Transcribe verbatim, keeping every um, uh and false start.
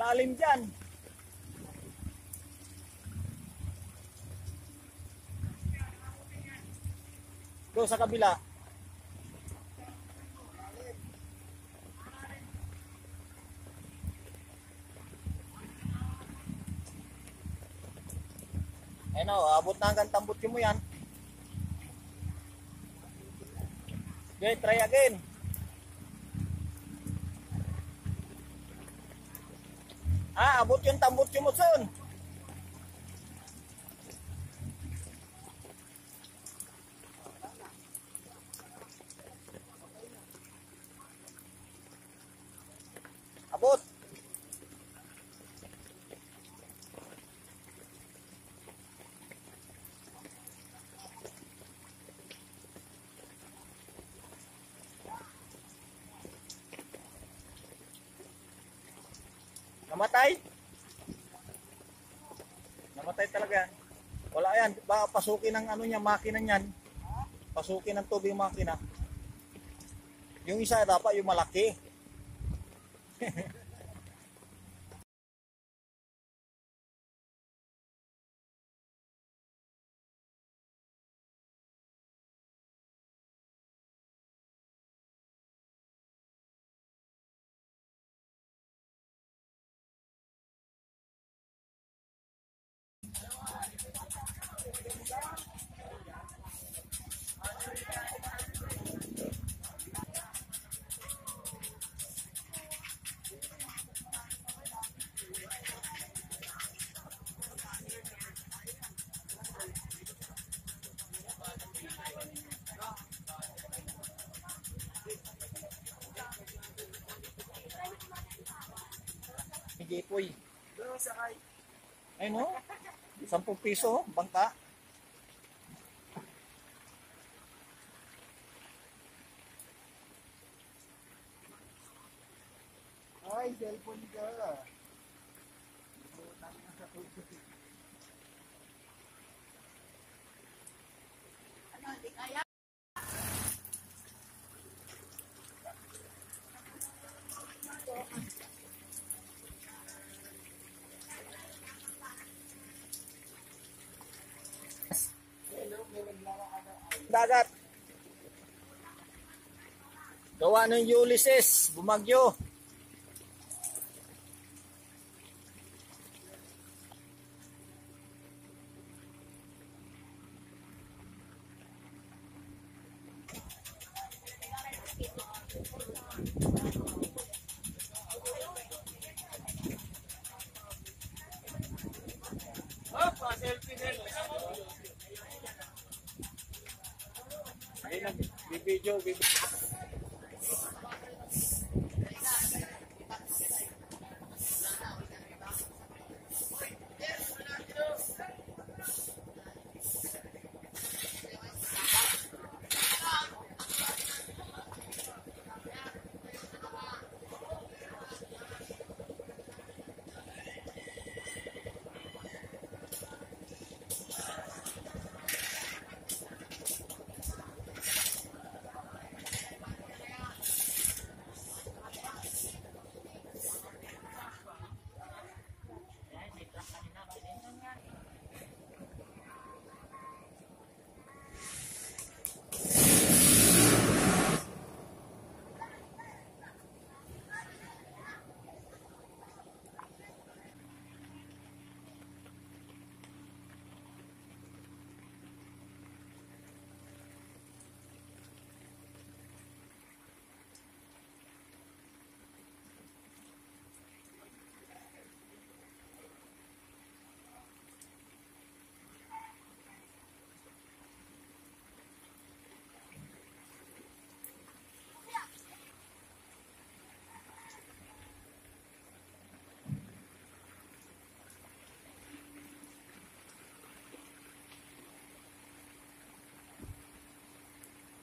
Malalim dyan. Doon sa kabila. Ayun o, abot na hanggang tambot mo yan. Okay, try again. Ah, abot yung tambot mo son. Abot. Namatay? Namatay talaga. Wala yan. Baka pasukin ng ano niya, makina niyan. Pasukin ng tubig yung makina. Yung isa dapat yung malaki. Gipoy. Ay no? Sampung piso, bangka. Ay, cellphone ka. Ano, di kaya? Dagat. Gawa ng Ulysses, bumagyo. Oh, pa-selfie din. Ayun, video, video.